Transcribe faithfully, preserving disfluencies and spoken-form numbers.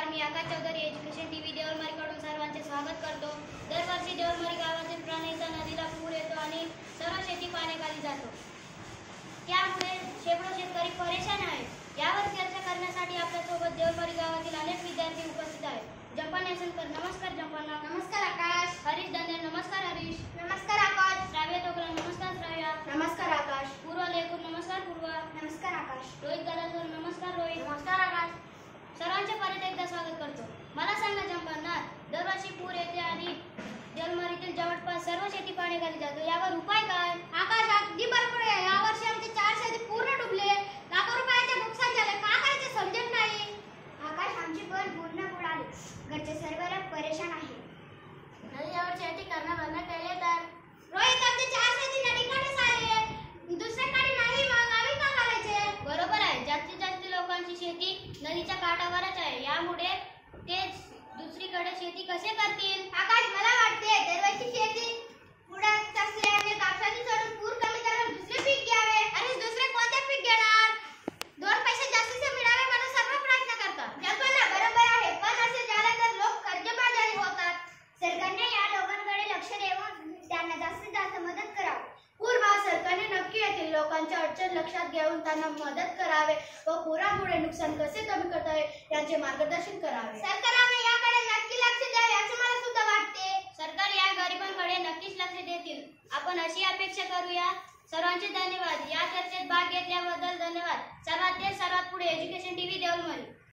नमस्कार, मी Akash Chaudhari education TV देवळमारीकडून सर्वांचे स्वागत करतो। दरवर्षी देवळमारी गावातील प्राणीचा नदीला पूर येतो आणि सर्व शेती पाण्याखाली जातो। त्यामुळे शेकडो शेतकरी परेशान आहेत। यावर चर्चा करण्यासाठी आपल्या सोबत देवळमारी गावातील अनेक विद्यार्थी उपस्थित आहेत। जंपा नेसनकर, नमस्कार जंपाना। नमस्कार आकाश। हरीश दंदे, नमस्कार हरीश। नमस्कार आकाश। श्राव्या टोकरा, नमस्कार श्राव्या। नमस्कार आकाश। पूर्वा लेकूर, नमस्कार पूर्वा। नमस्कार आकाश। रोहित गदाधर, नमस्कार रोहित। नमस्कार आकाश। सर्वांचे परत एकदा स्वागत करतो। मला सांगा जंपांना, दरवर्षी पूर येते आणि देवळमारीतील जवळपास सर्व शेती पाण्याखाली जातो, यावर उपाय काय? आकाश, अगदी बरोबर आहे। यावर्षी आमचे चार शेती पूर्ण डुबले, लाखो रुपयाचे नुकसान झाले। का करायचे समजत नाही। आकाश, आमची पण पूर्ण बुडाली, घरचे सर्व लोक परेशान आहे। नदीवर शेती करणं बंद केले तर? रोहित, आमचे चार शेती नदीकडेच आहे, दुसऱ्याकडे नाही, मग आम्ही का करायचे? बरोबर आहे, जास्तीत जास्त लोकांची शेती नदीच्या काठावरच आहे, यामुळे ते दुसरीकडे शेती कसे करतील? आकाश, मला वाटते दरवर्षी शेती बुडत असल्याने कापसाची सोडून पूर कमी झाल्यावर दुसरे पीक घ्यावे। आणि दुसरे कोणते पीक घेणार? दोन पैसे जास्तीचे मिळावे म्हणून सर्व प्रयत्न करतात। जल्पना बरोबर आहे, पण असे झाले तर लोक कर्जबाजारी होतात। सरकारने या लोकांकडे लक्ष देऊन त्यांना जास्तीत जास्त मदत करावी। पूर्व सरकारने नक्की येथील लोकांच्या अडचण लक्षात घेऊन त्यांना मदत करावे व पुरामुळे नुकसान कसे कमी करता येईल याचे मार्गदर्शन करावे। सरकारने याकडे नक्की लक्ष द्यावे असे मला सुद्धा वाटते। सरकार या गरिबांकडे नक्कीच लक्ष देतील, आपण अशी अपेक्षा करूया। सर्वांचे धन्यवाद। या चर्चेत भाग घेतल्याबद्दल धन्यवाद। सर्वात ते सर्वात पुढे एज्युकेशन टीव्ही देवळमारी।